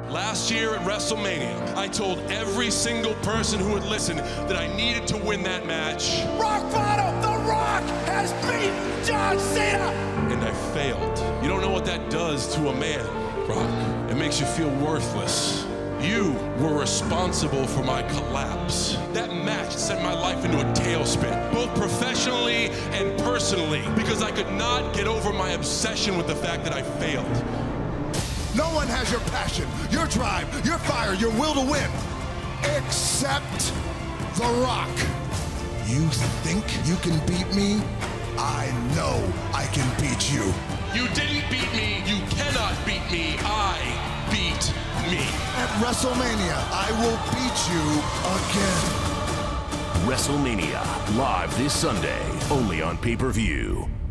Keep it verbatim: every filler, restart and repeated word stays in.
Last year at WrestleMania, I told every single person who would listen that I needed to win that match. Rock bottom! The Rock has beaten John Cena! And I failed. You don't know what that does to a man, Rock. It makes you feel worthless. You were responsible for my collapse. That match sent my life into a tailspin, both professionally and personally, because I could not get over my obsession with the fact that I failed. No one has your passion, your drive, your fire, your will to win, except The Rock. You think you can beat me? I know I can beat you. You didn't beat me. You cannot beat me. I beat me. At WrestleMania, I will beat you again. WrestleMania, live this Sunday, only on pay-per-view.